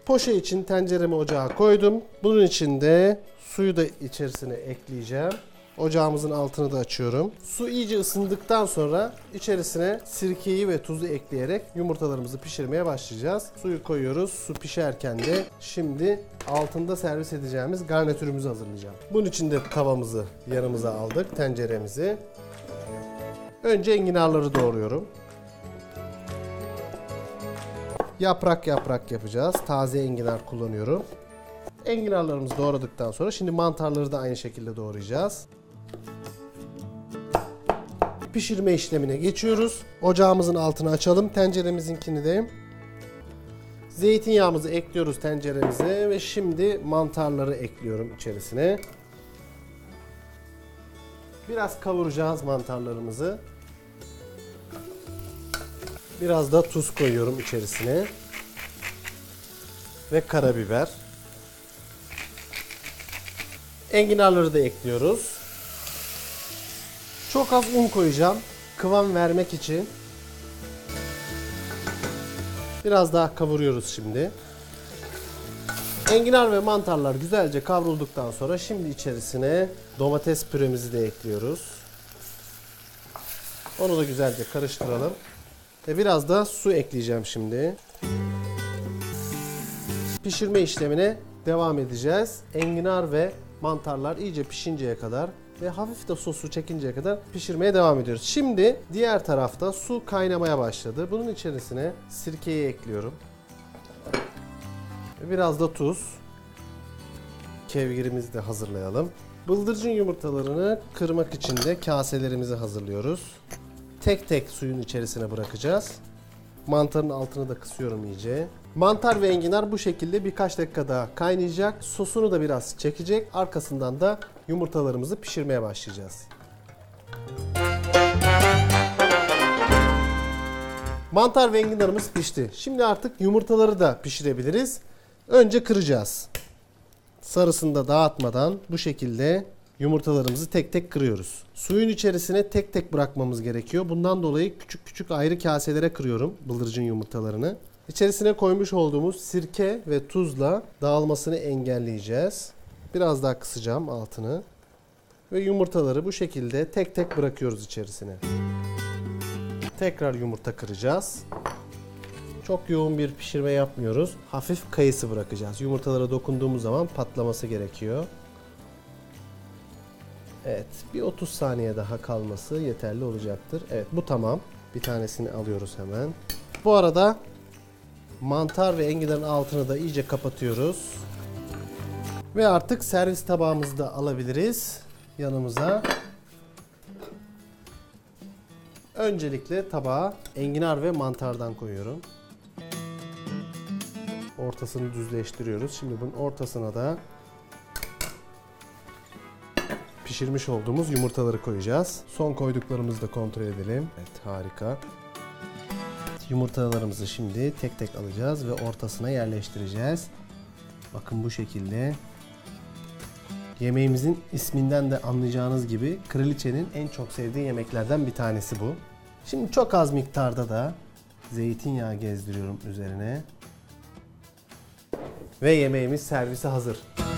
Poşe için tenceremi ocağa koydum. Bunun için de suyu da içerisine ekleyeceğim. Ocağımızın altını da açıyorum. Su iyice ısındıktan sonra içerisine sirkeyi ve tuzu ekleyerek yumurtalarımızı pişirmeye başlayacağız. Suyu koyuyoruz. Su pişerken de şimdi altında servis edeceğimiz garnitürümüzü hazırlayacağım. Bunun için de tavamızı yanımıza aldık, tenceremizi. Önce enginarları doğruyorum. Yaprak yaprak yapacağız. Taze enginar kullanıyorum. Enginarlarımızı doğradıktan sonra şimdi mantarları da aynı şekilde doğrayacağız. Pişirme işlemine geçiyoruz. Ocağımızın altını açalım. Tenceremizinkini de. Zeytinyağımızı ekliyoruz tenceremize ve şimdi mantarları ekliyorum içerisine. Biraz kavuracağız mantarlarımızı. Biraz da tuz koyuyorum içerisine. Ve karabiber. Enginarları da ekliyoruz. Çok az un koyacağım. Kıvam vermek için. Biraz daha kavuruyoruz şimdi. Enginar ve mantarlar güzelce kavrulduktan sonra şimdi içerisine domates püremizi de ekliyoruz. Onu da güzelce karıştıralım. Ve biraz da su ekleyeceğim şimdi. Pişirme işlemine devam edeceğiz. Enginar ve mantarlar iyice pişinceye kadar ve hafif de sosu çekinceye kadar pişirmeye devam ediyoruz. Şimdi diğer tarafta su kaynamaya başladı. Bunun içerisine sirkeyi ekliyorum. Biraz da tuz. Kevgirimizi de hazırlayalım. Bıldırcın yumurtalarını kırmak için de kaselerimizi hazırlıyoruz. Tek tek suyun içerisine bırakacağız. Mantarın altını da kısıyorum iyice. Mantar ve enginar bu şekilde birkaç dakika daha kaynayacak. Sosunu da biraz çekecek. Arkasından da yumurtalarımızı pişirmeye başlayacağız. Mantar ve enginarımız pişti. Şimdi artık yumurtaları da pişirebiliriz. Önce kıracağız. Sarısını da dağıtmadan bu şekilde yumurtalarımızı tek tek kırıyoruz. Suyun içerisine tek tek bırakmamız gerekiyor. Bundan dolayı küçük küçük ayrı kaselere kırıyorum bıldırcın yumurtalarını. İçerisine koymuş olduğumuz sirke ve tuzla dağılmasını engelleyeceğiz. Biraz daha kısacağım altını. Ve yumurtaları bu şekilde tek tek bırakıyoruz içerisine. Tekrar yumurta kıracağız. Çok yoğun bir pişirme yapmıyoruz. Hafif kayısı bırakacağız. Yumurtalara dokunduğumuz zaman patlaması gerekiyor. Evet, bir 30 saniye daha kalması yeterli olacaktır. Evet, bu tamam. Bir tanesini alıyoruz hemen. Bu arada mantar ve enginarın altını da iyice kapatıyoruz. Ve artık servis tabağımızı da alabiliriz yanımıza. Öncelikle tabağa enginar ve mantardan koyuyorum. Ortasını düzleştiriyoruz. Şimdi bunun ortasına da pişirmiş olduğumuz yumurtaları koyacağız. Son koyduklarımızı da kontrol edelim. Evet, harika. Yumurtalarımızı şimdi tek tek alacağız ve ortasına yerleştireceğiz. Bakın bu şekilde. Yemeğimizin isminden de anlayacağınız gibi kraliçenin en çok sevdiği yemeklerden bir tanesi bu. Şimdi çok az miktarda da zeytinyağı gezdiriyorum üzerine. Ve yemeğimiz servise hazır.